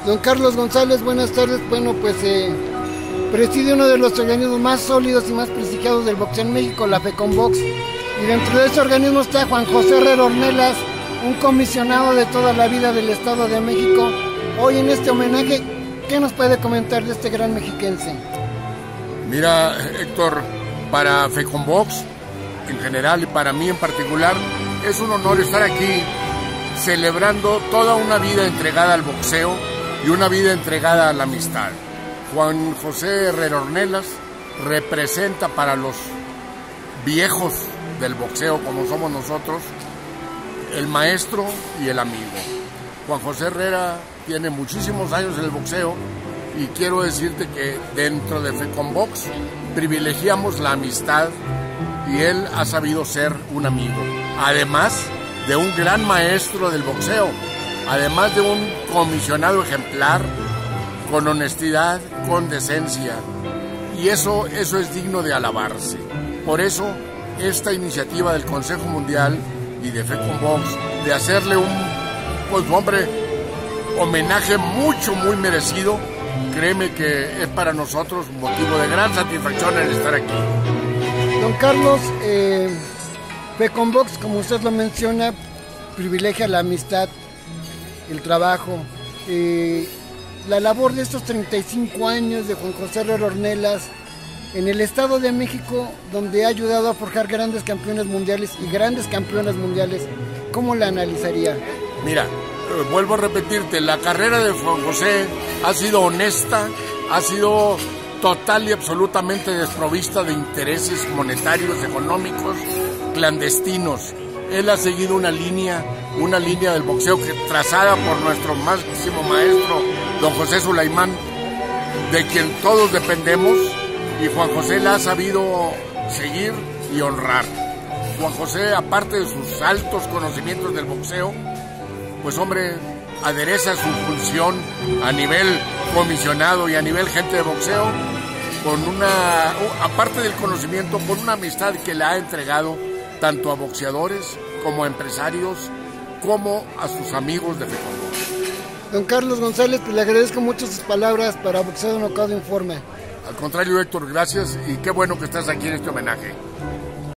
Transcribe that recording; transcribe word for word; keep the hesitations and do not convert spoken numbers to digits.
Don Carlos González, buenas tardes. Bueno, pues eh, preside uno de los organismos más sólidos y más prestigiados del boxeo en México, la FECOMBOX. Y dentro de ese organismo está Juan José Herrera Ornelas, un comisionado de toda la vida del Estado de México. Hoy en este homenaje, ¿qué nos puede comentar de este gran mexiquense? Mira, Héctor, para FECOMBOX en general y para mí en particular, es un honor estar aquí celebrando toda una vida entregada al boxeo y una vida entregada a la amistad. Juan José Herrera Ornelas representa para los viejos del boxeo, como somos nosotros, el maestro y el amigo. Juan José Herrera tiene muchísimos años en el boxeo y quiero decirte que dentro de FECOMBOX privilegiamos la amistad y él ha sabido ser un amigo, además de un gran maestro del boxeo, además de un comisionado ejemplar, con honestidad, con decencia, y eso, eso es digno de alabarse. Por eso, esta iniciativa del Consejo Mundial y de FECOMBOX, de hacerle un, pues hombre, homenaje mucho, muy merecido, créeme que es para nosotros motivo de gran satisfacción el estar aquí. Don Carlos, eh, FECOMBOX, como usted lo menciona, privilegia la amistad, el trabajo, eh, la labor de estos treinta y cinco años de Juan José Herrera Ornelas en el Estado de México, donde ha ayudado a forjar grandes campeones mundiales y grandes campeonas mundiales. ¿Cómo la analizaría? Mira, eh, vuelvo a repetirte, la carrera de Juan José ha sido honesta, ha sido total y absolutamente desprovista de intereses monetarios, económicos, clandestinos. Él ha seguido una línea, una línea del boxeo que, trazada por nuestro máximo maestro, don José Sulaimán, de quien todos dependemos, y Juan José la ha sabido seguir y honrar. Juan José, aparte de sus altos conocimientos del boxeo, pues hombre, adereza su función a nivel comisionado y a nivel gente de boxeo, con una, aparte del conocimiento, con una amistad que le ha entregado tanto a boxeadores como a empresarios, como a sus amigos de FECOMBOX. Don Carlos González, pues le agradezco mucho sus palabras para Boxeo Knockout Informe. Al contrario, Héctor, gracias y qué bueno que estás aquí en este homenaje.